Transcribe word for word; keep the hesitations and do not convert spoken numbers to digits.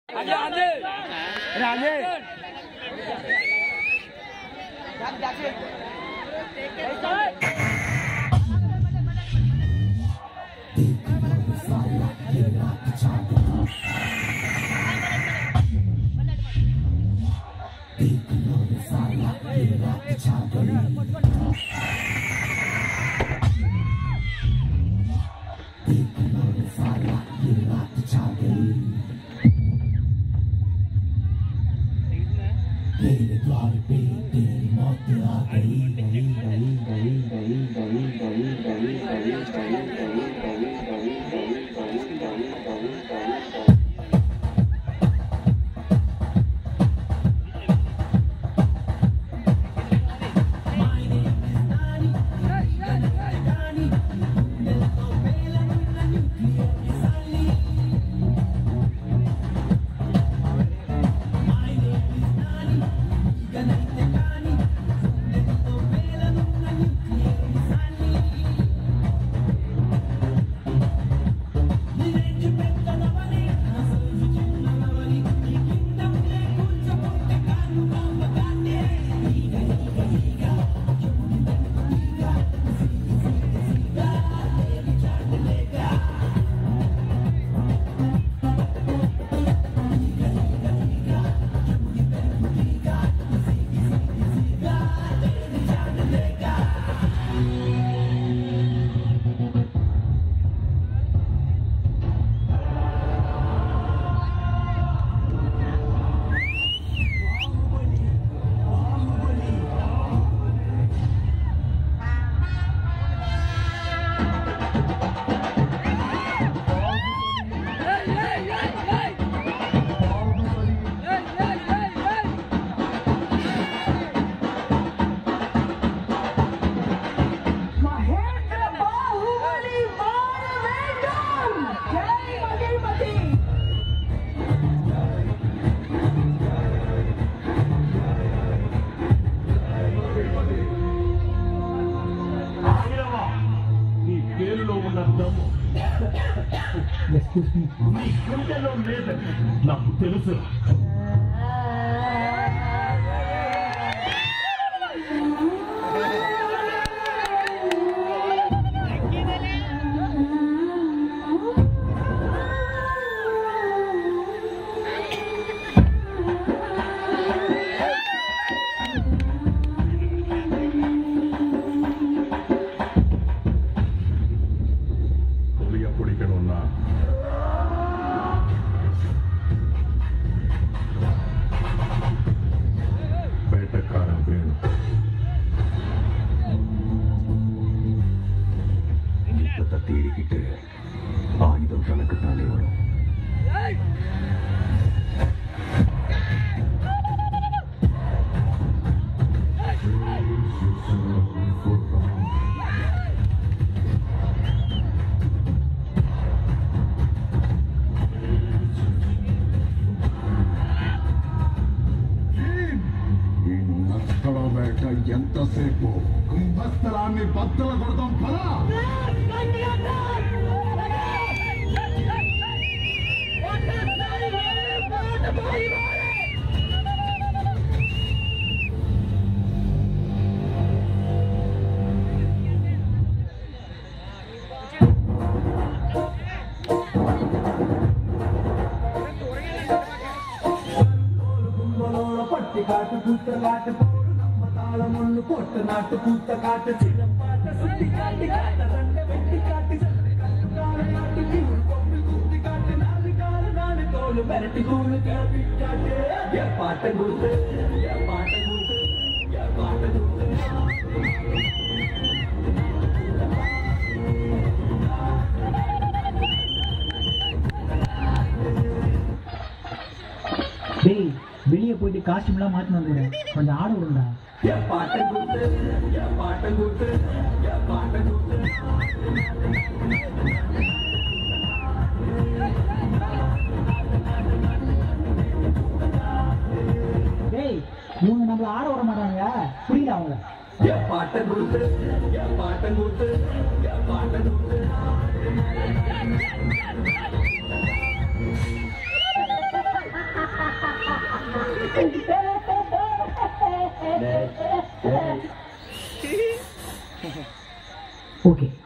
నాకు తెలుసు ఎంతసేపు కుంభస్థలాన్ని బద్దలు కొడతాం పదా పట్టి కాటు పుస్తకాటు மண்ணு போட்ட நாட்டு பூத்த காட்டு சின்னம் பாட்ட சுத்தி காட்டி காட்ட ரண்ட வெட்டி காட்டி நாட்டு கீழ் கொம்பு குத்தி காட்டு நாலு கால நாலு தோல் மிரட்டி கூழு கிளப்பி காட்டு என் பாட்டை கொடுத்து என் பாட்டை கொடுத்து என் பாட்டை கொடுத்து வெளியே போயிட்டு காஸ்டியூம்லாம் மாற்றி வந்துடு கொஞ்சம் ஆட விடுண்டா என் பாட்டை கொடுத்து என் பாட்டை கொடுத்து என் பாட்டை கொடுத்து டேய் இவங்க நம்மள ஆட விட மாட்டாங்க புரியல அவங்க என் பாட்டை கொடுத்து என் பாட்டை கொடுத்து என் பாட்டை கொடுத்து ஓகே